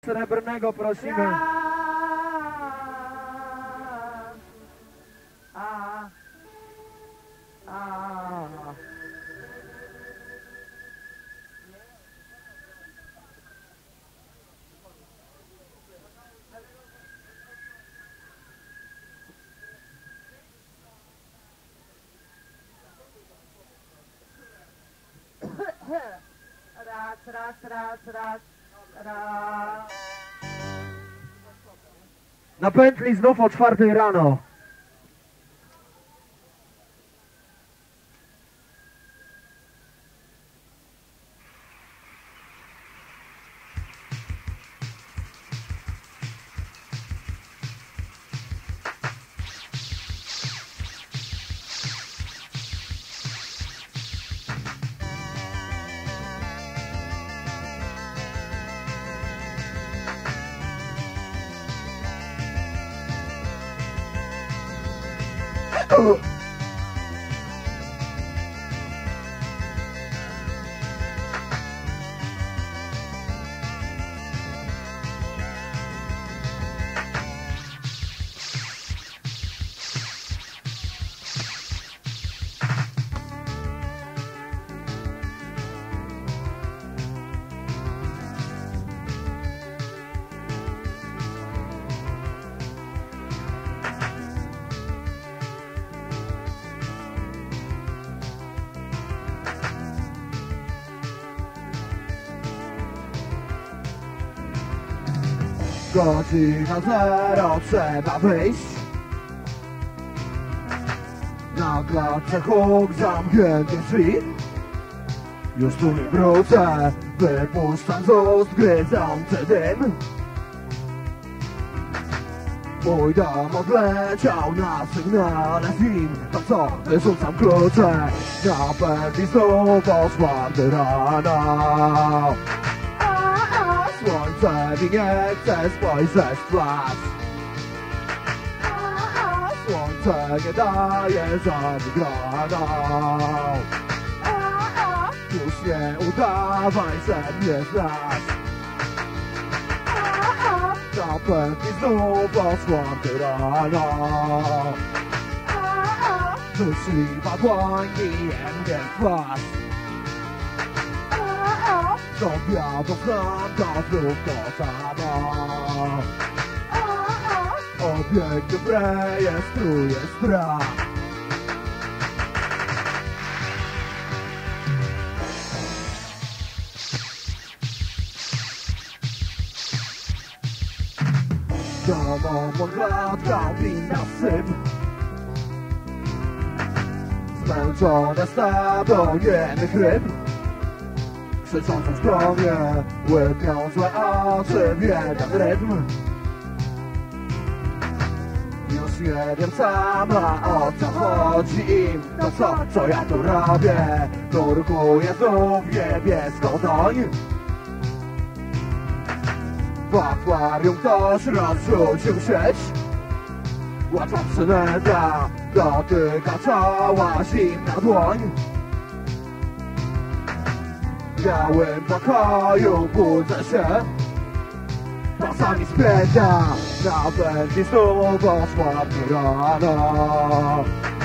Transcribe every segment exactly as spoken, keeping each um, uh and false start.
Srebrnego prosimy. A, a, raz, raz, raz, raz, raz. Na pętli znów o czwartej rano. Oh. Godzina zero, trzeba wyjść. Na klatce huk, zamknięty drzwi. Już tu nie wrócę, wypuszczam z ust gryzący dym. Mój dom odleciał na sygnale zim. To co, wyrzucam klucze. Na pętli znów o czwartej rano. Słońce mi nie chce spojrzeć w twarz. Słońce nie daje żadnych radą. Już nie udawaj, że mnie znasz. Na pętli znów o czwartej rano. Myśliwa dłoń bije mnie w twarz. Do wiatru znam, to znów to samo. Obiekty rejestruje strach. Domową klatką winna syp. Zmęczone stado niemych ryb. Krzyczącą w stronie, łypią złe oczy w jeden rytm. Już nie wiem sama, o co chodzi im. To co, co ja tu robię? Nurkuję znów niebieską doń. W akwarium ktoś rozrzucił sieć. Łatwa przynęta, dotyka czoła zimna dłoń. W białym pokoju budzę się. Pasami spięta, na pętli znów o czwartej rano.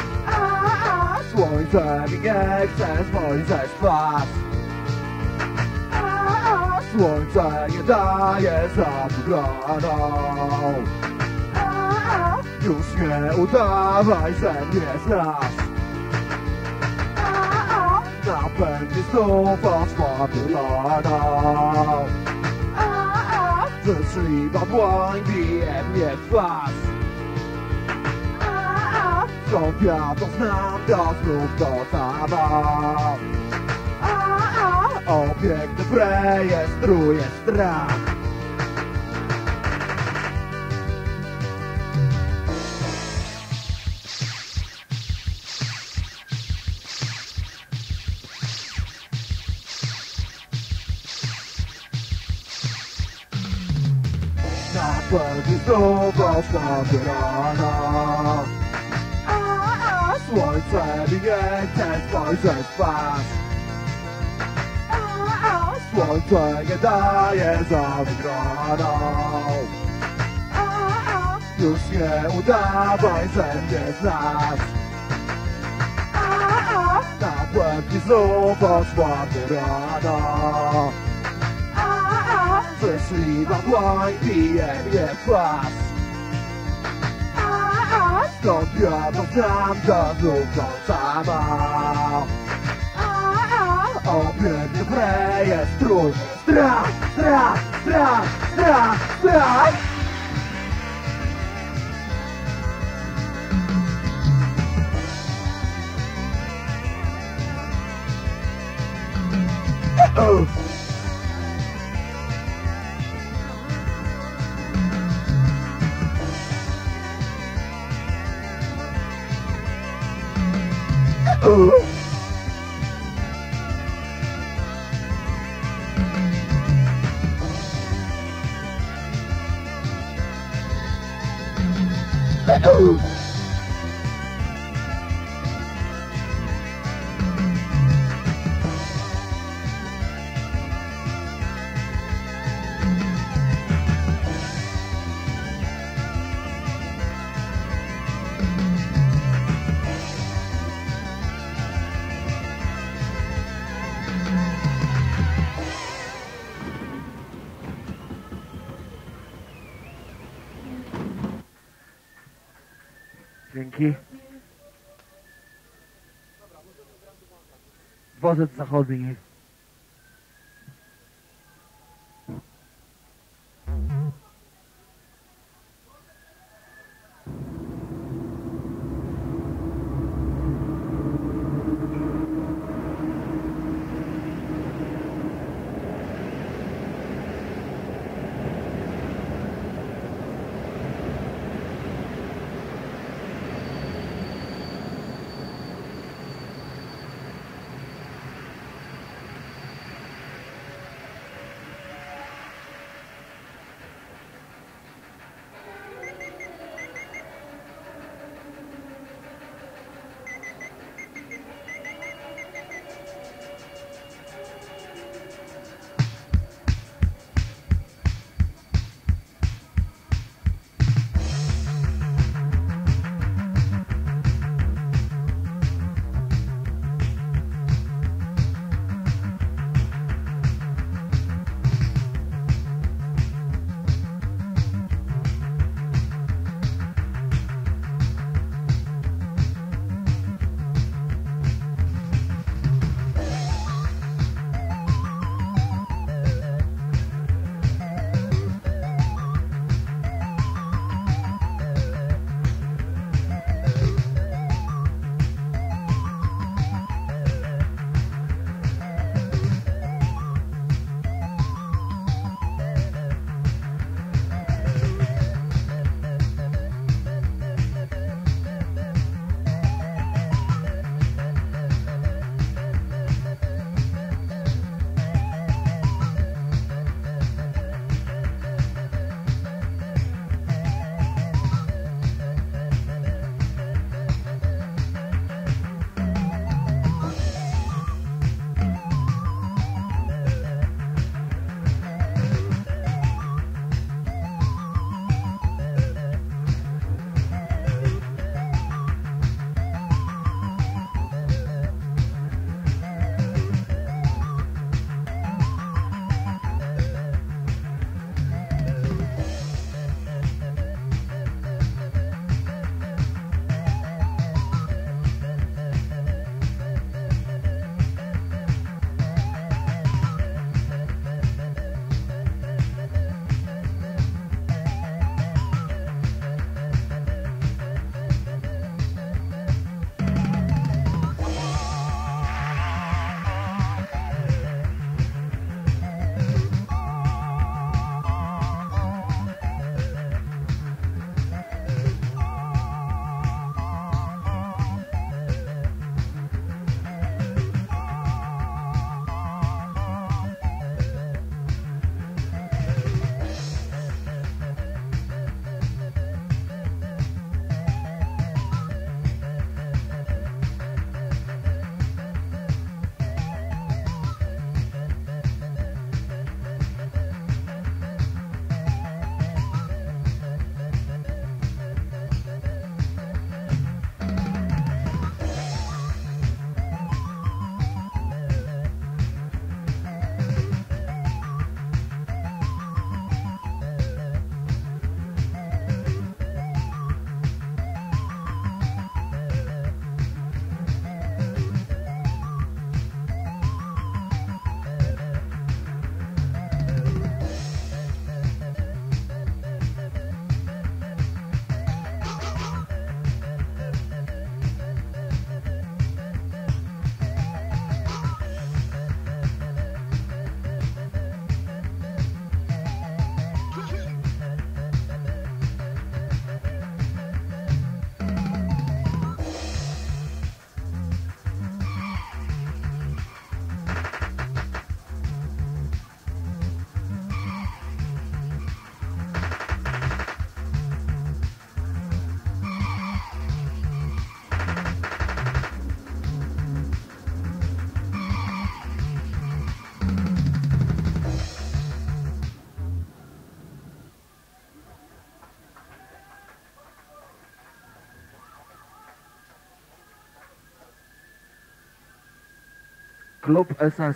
Słońce mi nie chce spojrzeć w twarz. Słońce nie daje żadnych radą. Już nie udawaj, że mnie znasz. Na pętli znów o czwartej rano. Życzliwa dłoń bije mnie w twarz. Skąd ja to znam, to znów to samo. Obiektyw rejestruje strach. Na pętli znów o czwartej rano. Słońce mi nie chce spojrzeć w twarz. Słońce nie daje za wygraną. Już nie udawaj, że mnie znasz. Na błędni znów osłabny rano. Szczęśliwa dłoń bije mnie w twarz. Stąd ja to znam, to znów to samo. Obiegny pre jest strój. Strach, strach, strach, strach, strach. Oh. Oh. Oh. Dzięki. Dworzec Zachodni. Klub S S.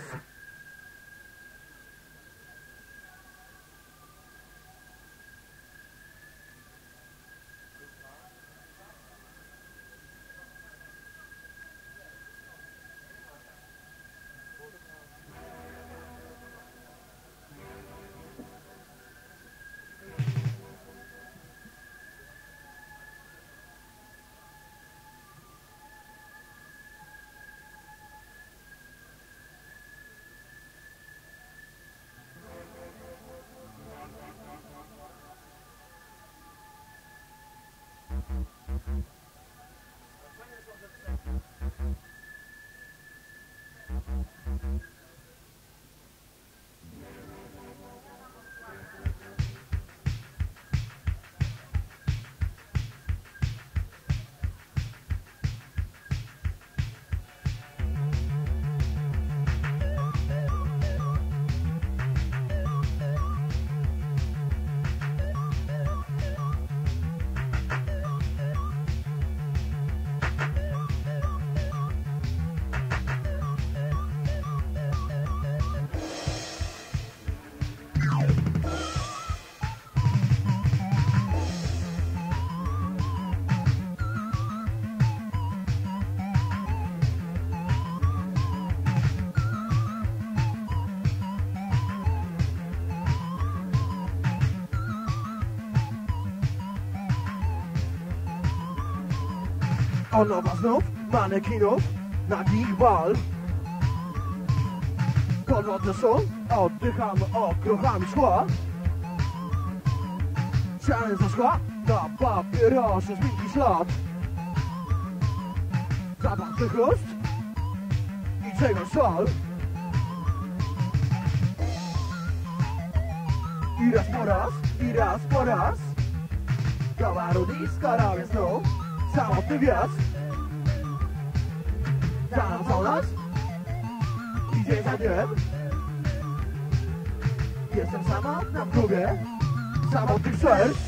Od nowa znów manekinów, nagich bal. Podwodne są, oddychamy okruchami szkła. Ściany ze szkła, na papierosie zmieni ślad. Zapach tych ust i czegoś sal. I raz po raz, i raz po raz. Towaru disco robię znów. Samotny wjazd. Za nas idzie za dniem. Jestem sama na próbie samotnych serc.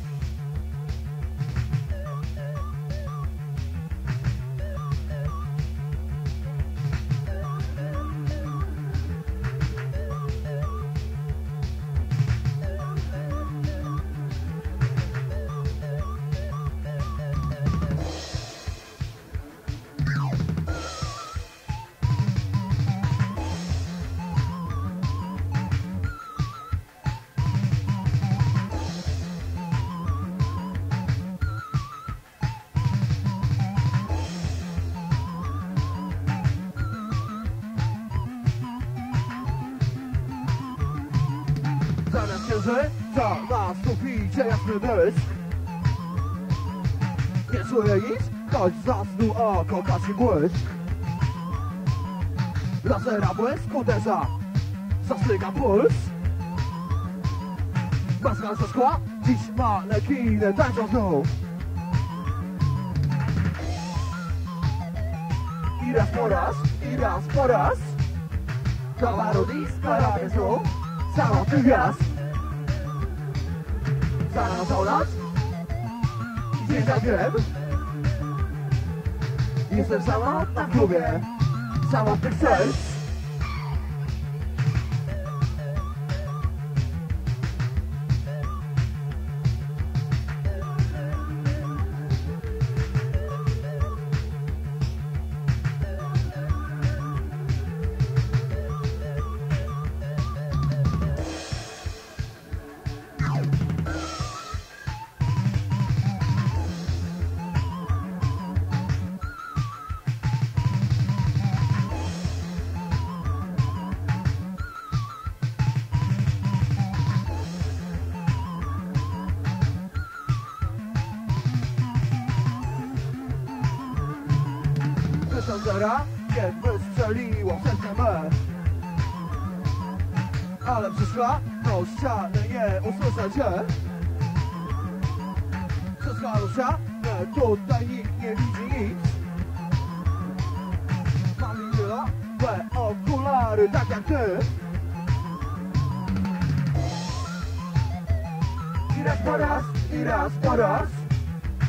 Zamiast księży, co na suficie jasny błysk. Nie czuję nic, choć zasnął oko kaci błysk. Lasera błysk uderza, zastyga puls. Maska ze szkła, dziś manekiny tańczą znów. I raz po raz, i raz po raz. Towaru disco robię znów. Samotny wjazd. Za nas idzie za dniem. Jestem sama na klubie samotnych serc. Sandera, nie wystrzeliło w serce me. Ale przyszła, no ściany nie usłyszę cię. Przez Halusia, nie, tutaj nikt nie widzi nic. Mam winylowe okulary, tak jak ty. I raz po raz, i raz po raz.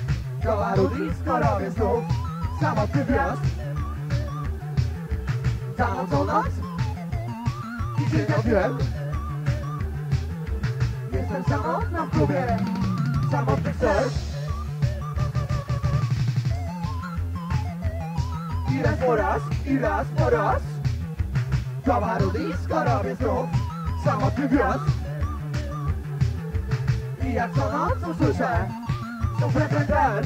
Towaru disco robię znów samotny wjazd. Za noc o noc i dzień o dzień. Jestem samotna w klubie samotnych serc. I raz po raz, i raz po raz towaru disco robię znów samotny gwiazd. I jak co noc usłyszę super ten ten.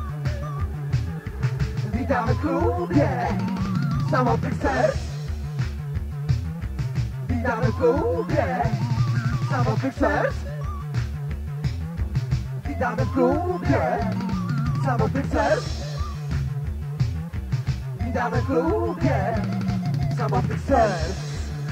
Witamy w klubie samotnych serc. Witamy w klubie samotnych serc. Witamy w klubie samotnych serc. Witamy w klubie samotnych serc.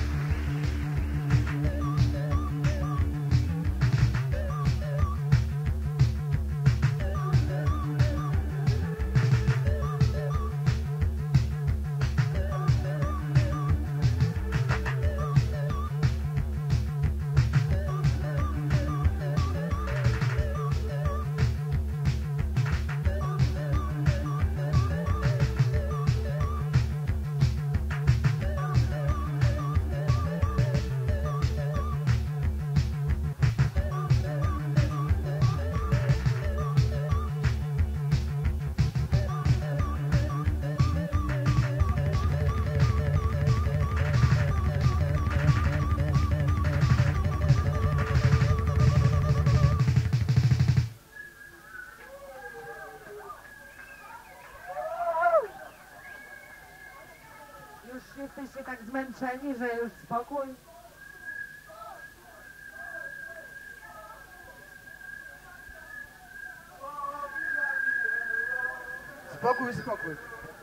Jesteście tak zmęczeni, że już spokój? Spokój, spokój.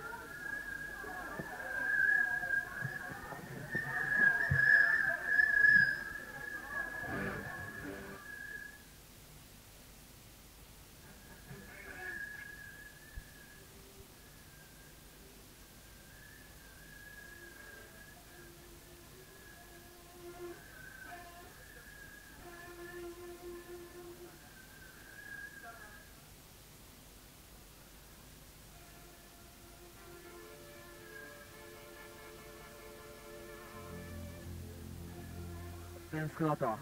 Tęsknota.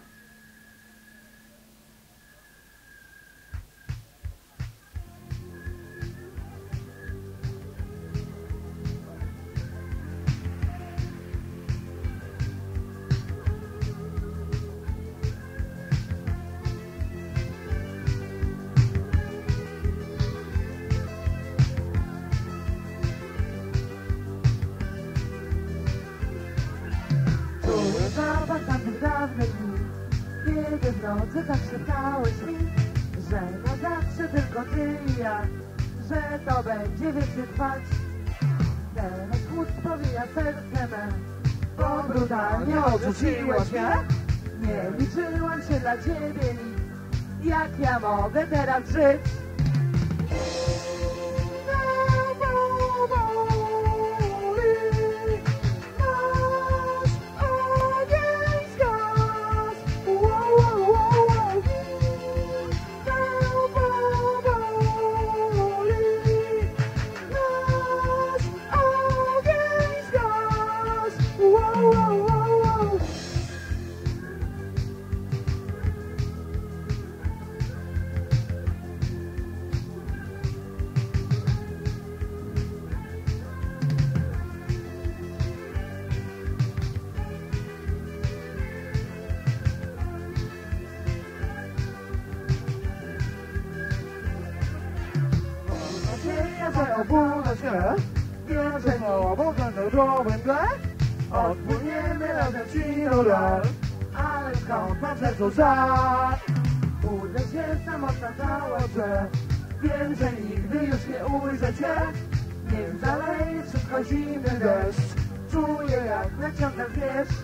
Zapach tamtych dawnych dni, kiedy w nocy zaszeptałeś mi, że na zawsze tylko ty i ja, że to będzie wiecznie trwać. Teraz chłód powija serce me, bo brutalnie odrzuciłaś mnie. Nie liczyłam się dla ciebie nic, jak ja mogę teraz żyć? Obudzę się, wiem, że znowu będę drogą tle. Odpłyniemy razem ci do lat, ale skąd mam sercu żal? Budzę się samotna cała, że wiem, że nigdy już nie ujrzę cię. niech zaleje wszystko zimny deszcz. Czuję jak naciągam wierzch.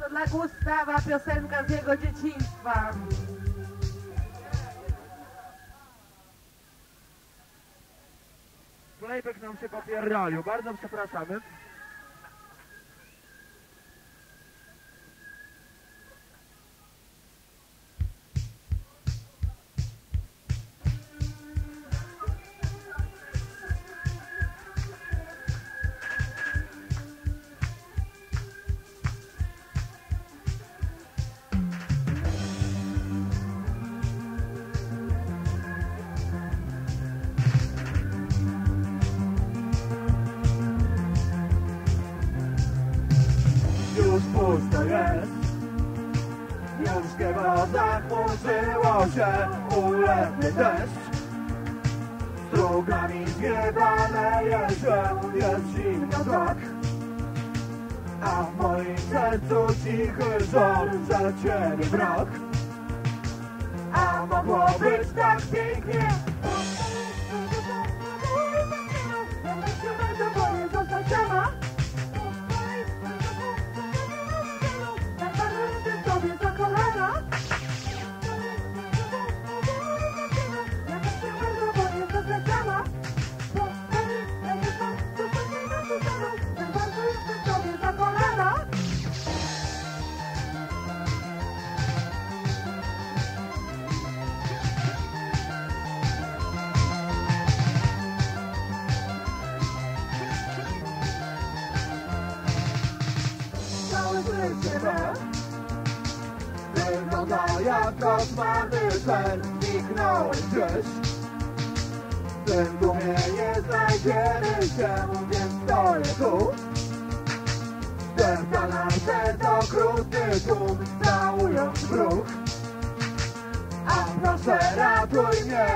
To dla Gustawa piosenka z jego dzieciństwa. Playback nam się popierdolił, bardzo przepraszamy. Już pusto jest, już w Giewozach zachmurzyło się uletny deszcz. Strugami zjebane jeżdżę, jest zimno tak, a w moim sercu cichy żal, że ciebie brak. A mogło być tak pięknie. Wygląda jak koszmarny sen, zniknąłeś gdzieś. W tym dumie nie znajdziemy się, więc stoję tu. Serca na serce okrutny tłum, całując w ruch. A proszę ratuj mnie.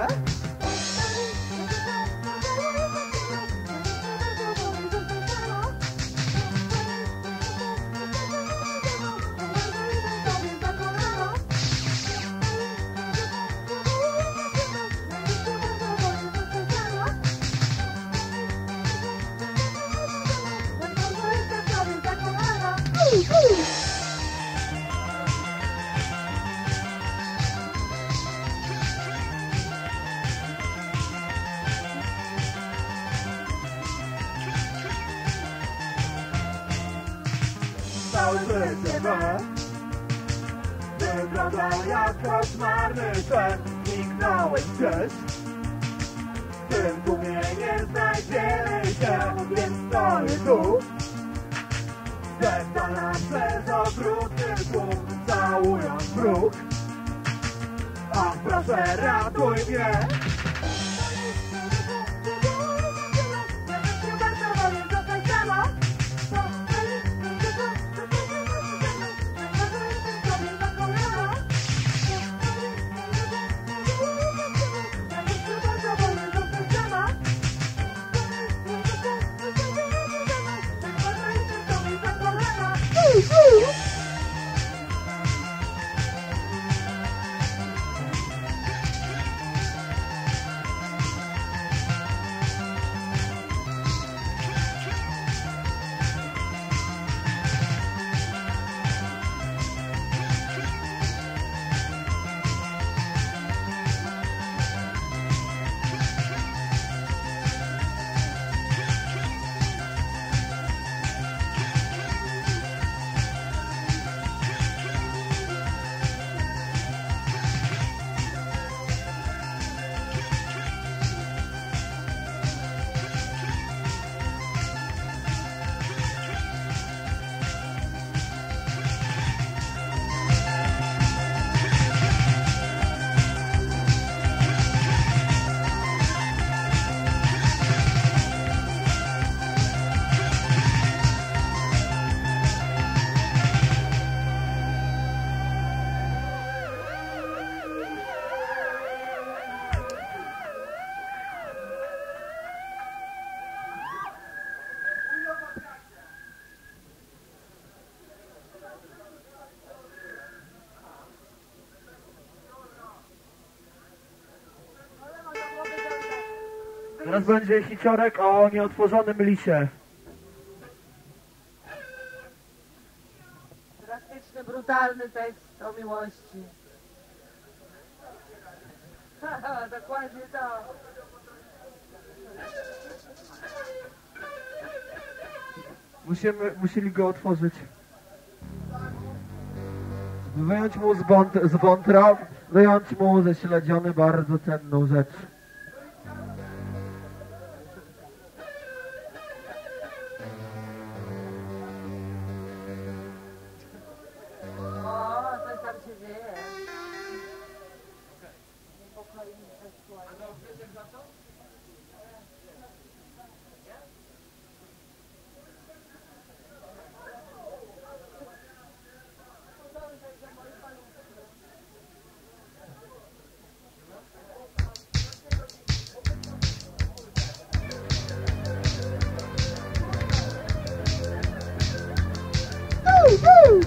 Całe życie me wygląda jak koszmarny sen, zniknąłeś gdzieś. W tym dumie nie znajdziemy się, więc stoję tu. Zeptana przez okrutny tłum, całując w ruch. Ach, proszę ratuj mnie. Teraz będzie hiciorek o nieotworzonym lisie. Teraz brutalny tekst o miłości. Haha, dokładnie to. Musimy, musieli go otworzyć. Wyjąć mu z, bąt, z wątrob, wyjąć mu ze śledziony bardzo cenną rzecz. O, coś tam się dzieje. Niepokoi mnie seksualnie. Woo!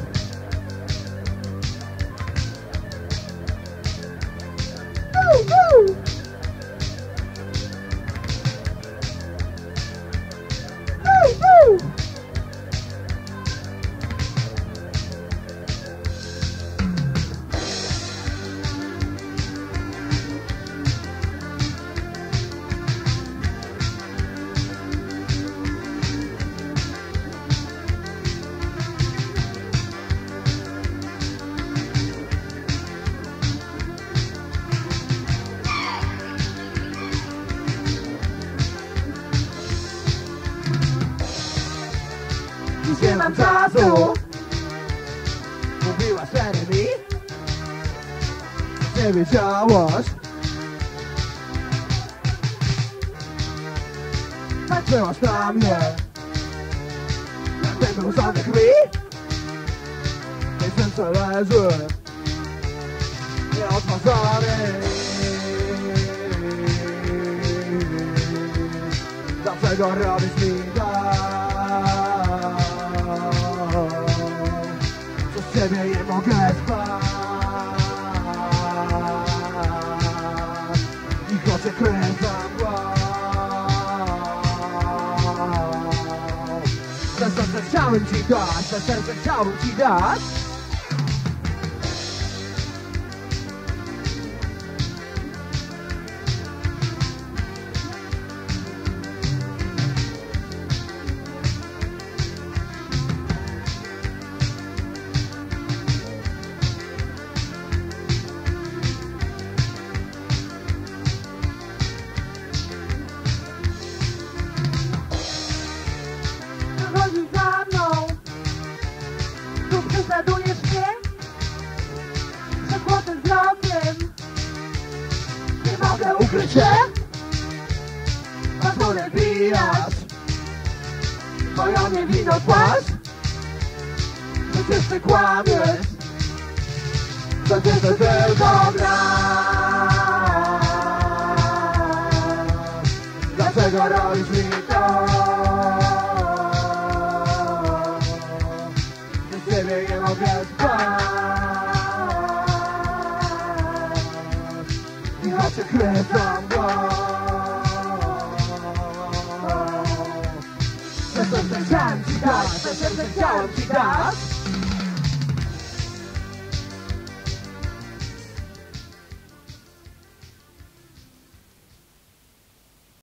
Nie mam czasu. Mówiłaś enemy. Nie wiedziałaś. Patrzyłaś na mnie. Jak był żadny krwi. Tej serce leży nieodmarzany. Dlaczego robisz mi tak? Przez ciebie nie mogę spać. I choć kręcam mgła. Te serce chciałem ci dać, te serce chciałem ci dać. Chodzi za mną, tu prześladujesz mnie, przekłotym wzrokiem, nie mogę ukryć się, pozwolę bijać moją niewinną twarz, przecież ty kłamiesz, przecież ty tylko grasz. Dlaczego robisz mi to? Ciebie nie mogę spać. I choć się kręcam go. Te serce chciałem ci dać, te serce chciałem ci dać.